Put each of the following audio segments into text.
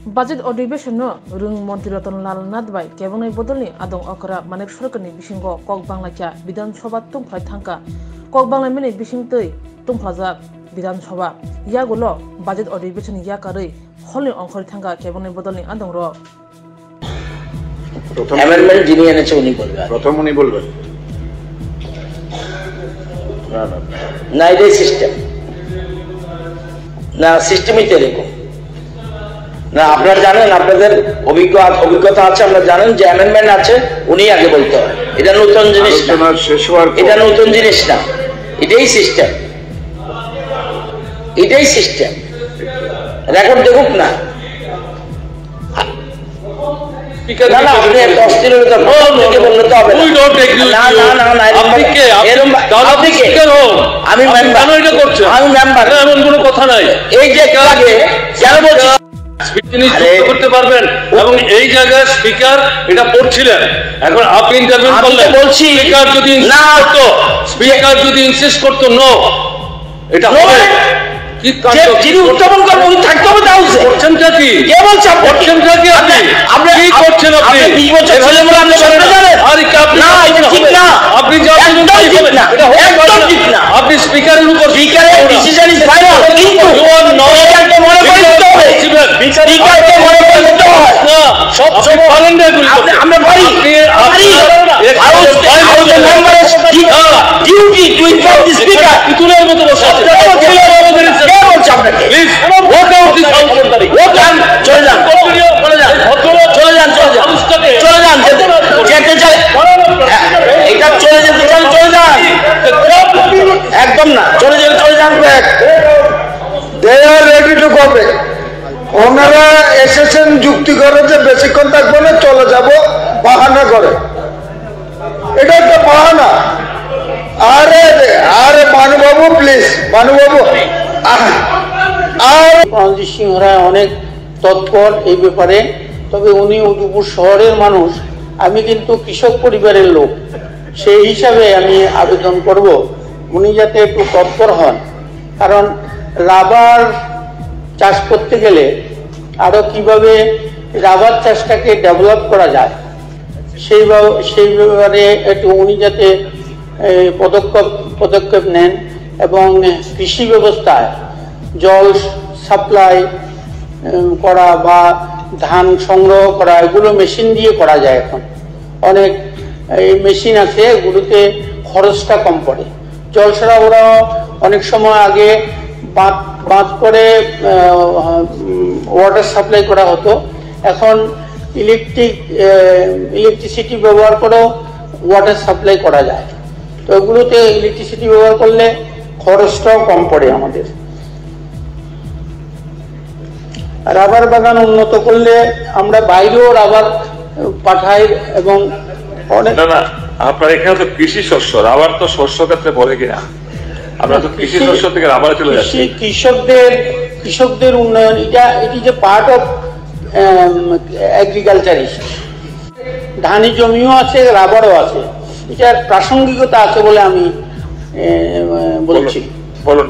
Budget অধিবেশন রুং মন্ত্রী রতনলাল নাথবাই কেবংনাই বদলনি আদং অকরা মানিক সরকারনি বিসিঙ্গ কক বাংলাkia বিধানসভা তুংফাই থাঙ্কা কক বাংলা মিনি বিসিংতৈ তুংফাজাক বিধানসভা ইয়াগুলো বাজেট অধিবেশন ইয়াকারৈ হলনি অংশরি থাঙ্কা কেবংনাই বদলনি আদং র অ্যামেন্ডমেন্ট যিনি এনেছে উনি বলবেন প্রথম উনি বলবেন না এটাই সিস্টেম না সিস্টেমই তো এরকম না আপনারা জানেন আপনাদের অভিজ্ঞতা আছে আপনারা জানেন যে অ্যামেন্ডমেন্ট আছে উনি আগে বলতে হয় এটা নতুন জিনিস না এটা নতুন জিনিস না এটাই সিস্টেম রেকর্ড দেখুক না আমি মেম্বার এমন কোনো কথা নাই এই যে কেন বলছি করতে পারবেন এবং এই জায়গায় স্পিকার এটা পড়ছিলেন এখন আপনি ইন্টারভিউ করলেন বলছি স্পিকার যদি না হতো স্পিকার যদি ইনসিস্ট করতো নো এটা হবে কি যিনি উত্থাপন করবেন উনি থাকতে হবে হাউসে করছেনটা কি কে বলছে করছেনটা কি আপনি কি করছেন আপনি 20 বছর ছেলে বলে আপনি সরকার জানেন আরে কি আপনি না এটা ঠিক না আপনি যা একদম ঠিক না একদম ঠিক না আপনি স্পিকারের উপর স্পিকারের ডিসিশন ইজ ফাইনাল কিন্তু স্পিকারকে মনে করে দিতে হবে স্পিকারকে মনে করে দিতে হয় না সব পারেন না আমরা পারি হাউসের মেম্বারের duty to inform the speaker তুলের মতো বসে আছে কে বলছে আপনাকে please walk out this house walk out চলে যান যেতে চাই এটা চলে যেতে চান চলে যান একদম না চলে যান they are ready to cooperate ওনারা এসেছেন যুক্তি করে যে বেশিক্ষণ থাকবো না চলে যাব বাহানা করে এটা একটা বাহানা আরে বানুবাবু প্লিজ বানুবাবু আর রণজিৎ সিংহ রায় অনেক তৎপর এই ব্যাপারে তবে উনি উদয়পুর শহরের মানুষ আমি কিন্তু কৃষক পরিবারের লোক সেই হিসাবে আমি আবেদন করব উনি যাতে একটু তৎপর হন কারণ রাবার চাষ করতে গেলে আরো কিভাবে রাবার চাষটাকে ডেভেলপ করা যায় সেই ব্যাপারে একটু উনি যাতে পদক্ষেপ নেন এবং কৃষি ব্যবস্থায় জল সাপ্লাই করা বা ধান সংগ্রহ করা এগুলো মেশিন দিয়ে করা যায় এখন অনেক মেশিন আছে এগুলোতে খরচটা কম পড়ে জল সরবরাহ অনেক সময় আগে বাঁধ করে ওয়াটার সাপ্লাই করা হতো এখন ইলেকট্রিসিটি ব্যবহার করেও ওয়াটার সাপ্লাই করা যায় তো এগুলোতে ইলেকট্রিসিটি ব্যবহার করলে খরচটাও কম পড়ে আমাদের রাবার বাগান উন্নত করলে আমরা বাইরেও রাবার পাঠাই এবং আপনার এখানে তো কৃষি শস্য রাবার তো শস্য ক্ষেত্রে পড়ে কিনা আমরা তো কৃষি শস্য থেকে রাবার চলে যাচ্ছি কৃষকদের উন্নয়ন এটি যে পার্ট অফ এগ্রিকালচারিস্ট ধানি জমিও আছে রাবারও আছে এটার প্রাসঙ্গিকতা আছে বলে আমি বলছি বলুন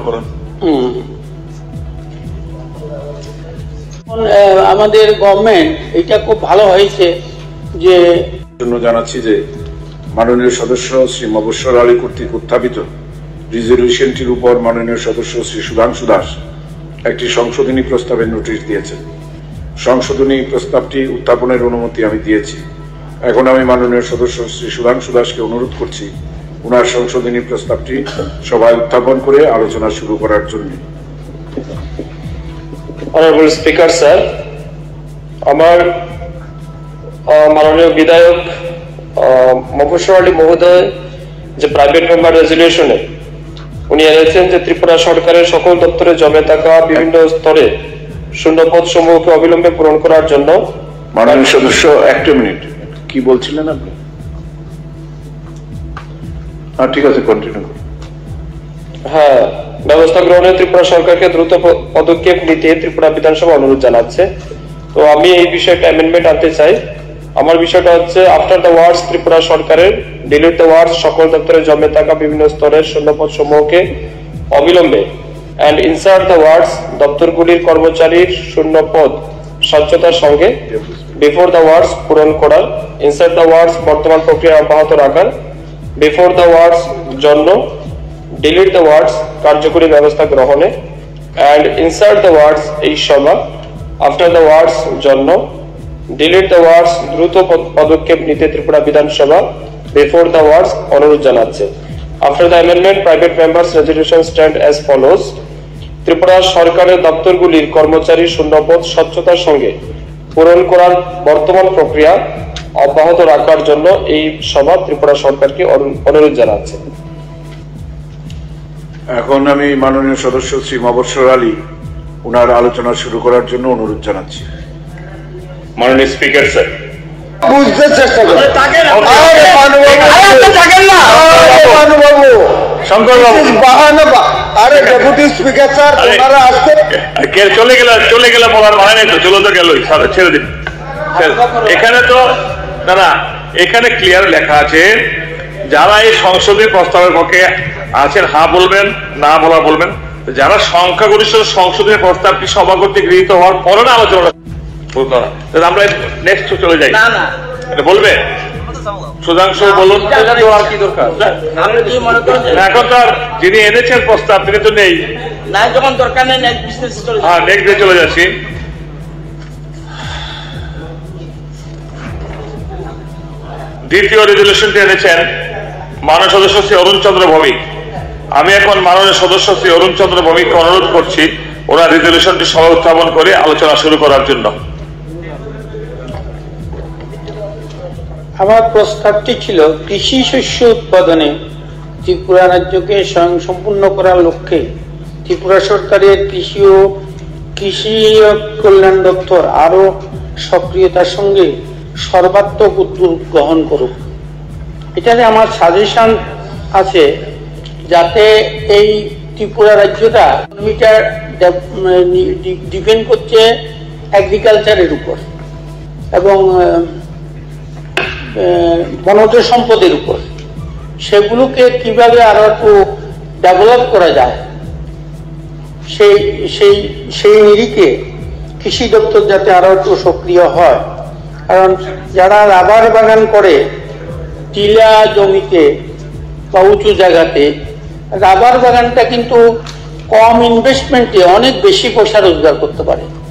আমাদের গভর্নমেন্ট এটা খুব ভালো হয়েছে যে জন্য জানাচ্ছি যে মাননীয় সদস্য শ্রী মবস্বর আলী কর্তৃক উত্থাপিত রিজলিউশনটির উপর মাননীয় সদস্য শ্রী সুধাংশু দাস একটি সংশোধনী প্রস্তাবের নোটিশ দিয়েছেন সংশোধনী প্রস্তাবটি উত্থাপনের অনুমতি আমি দিয়েছি এখন আমি মাননীয় সদস্য শ্রী সুধাংশু দাসকে অনুরোধ করছি ওনার সংশোধনী প্রস্তাবটি সভায় উত্থাপন করে আলোচনা শুরু করার জন্য Honorable Speaker, sir, আমার মাননীয় বিধায়ক মফস্বর আলী মহোদয় যে প্রাইভেট মেম্বার রেজলিউশনে উনি এনেছেন যে ত্রিপুরা সরকারের সকল দপ্তরে জমে থাকা বিভিন্ন স্তরে শূন্যপদ সমূহকে অবিলম্বে পূরণ করার জন্য মাননীয় সদস্য একটা মিনিট কি বলছিলেন আপনি ঠিক আছে কন্টিনিউ করুন হ্যাঁ ব্যবস্থা গ্রহণে ত্রিপুরা সরকারকে দ্রুত পদক্ষেপ নিতে ত্রিপুরা বিধানসভা অনুরোধ জানাচ্ছে তো আমি এই বিষয়টা অ্যামেন্ডমেন্ট আনতে চাই আমার বিষয়টা হচ্ছে আফটার দ্য ওয়ার্ডস ত্রিপুরা সরকারের ডিলিট দ্য ওয়ার্ডস সকল দপ্তরে জমে থাকা বিভিন্ন স্তরের শূন্যপদ সমূহকে অবিলম্বে and insert the words দপ্তরগুলির কর্মচারীর শূন্য পদ স্বচ্ছতার সঙ্গে বিফোর দ্য ওয়ার্ডস পূরণ করার, ইনসার্ট দ্য ওয়ার্ডস বর্তমান প্রক্রিয়া অব্যাহত রাখার, বিফোর দ্য ওয়ার্ডস জন্য, ডিলিট দ্য ওয়ার্ডস কার্যকরী ব্যবস্থা গ্রহণে, অ্যান্ড ইনসার্ট দ্য ওয়ার্ডস এই সভা, আফটার দ্য ওয়ার্ডস জন্য, ডিলিট দ্য ওয়ার্ডস দ্রুত পদক্ষেপ নিতে ত্রিপুরা বিধানসভা বিফোর দ্য ওয়ার্ডস অনুরোধ জানাচ্ছে। After the amendment private members resolution stand as follows. Tripura সরকারের দপ্তরগুলির কর্মচারী শূন্যপদ স্বচ্ছতার সঙ্গে পূরণ করার বর্তমান প্রক্রিয়া অব্যাহত রাখার জন্য এই সভা ত্রিপুরা সরকারকে অনুরোধ জানাচ্ছে। এখন আমি মাননীয় সদস্য শ্রী মবস্বর আলী ওনার আলোচনা শুরু করার জন্য অনুরোধ জানাচ্ছি। মাননীয় স্পিকার স্যার, বুঝতে চেষ্টা করুন। আরে ডেপুটি স্পিকার স্যার, ওনারা আসতে চলে গেলে বলার মানে নেই তো, চলে তো গেলই, ছেড়ে দিন। এখানে তো না, এখানে ক্লিয়ার লেখা আছে যারা এই সংসদীয় প্রস্তাবের পক্ষে আছেন হ্যাঁ বলবেন, না বলা বলবেন। যারা সংখ্যাগরিষ্ঠ সংসদীয় প্রস্তাবটি সভা কর্তৃক গৃহীত হওয়ার পরে না আলোচনা আমরা নেক্সট চলে যাই। এটা বলবে সুধাংশু বলুন। কি দরকার এখন তো আর যিনি এনেছেন প্রস্তাব তিনি তো নেই, যখন দরকার নেই হ্যাঁ নেক্সট ডে চলে যাচ্ছি। দ্বিতীয় রেজলিউশনটি এনেছেন মাননীয় সদস্য শ্রী অরুণ চন্দ্র ভৌমিক। আমি এখন মাননীয় সদস্য শ্রী অরুণ চন্দ্র ভৌমিককে অনুরোধ করছি ওনার রেজলিউশনটি সভা উত্থাপন করে আলোচনা শুরু করার জন্য। আমার প্রস্তাবটি ছিল কৃষি শস্য উৎপাদনে ত্রিপুরা রাজ্যকে স্বয়ংসম্পূর্ণ করার লক্ষ্যে ত্রিপুরা সরকারের কৃষি কল্যাণ দপ্তর আরো সক্রিয়তার সঙ্গে সর্বাত্মক উদ্যোগ গ্রহণ করুক। এটাতে আমার সাজেশন আছে যাতে এই ত্রিপুরা রাজ্যটা ইকোনমিটা ডিপেন্ড করছে এগ্রিকালচারের উপর এবং বনজ সম্পদের উপর, সেগুলোকে কিভাবে আরো একটু ডেভেলপ করা যায় সেই নিরিখে কৃষি দপ্তর যাতে আরো একটু সক্রিয় হয়। কারণ যারা রাবার বাগান করে টিলা জমিতে বা উঁচু জায়গাতে, রাবার বাগানটা কিন্তু কম ইনভেস্টমেন্টে অনেক বেশি পয়সা রোজগার করতে পারে।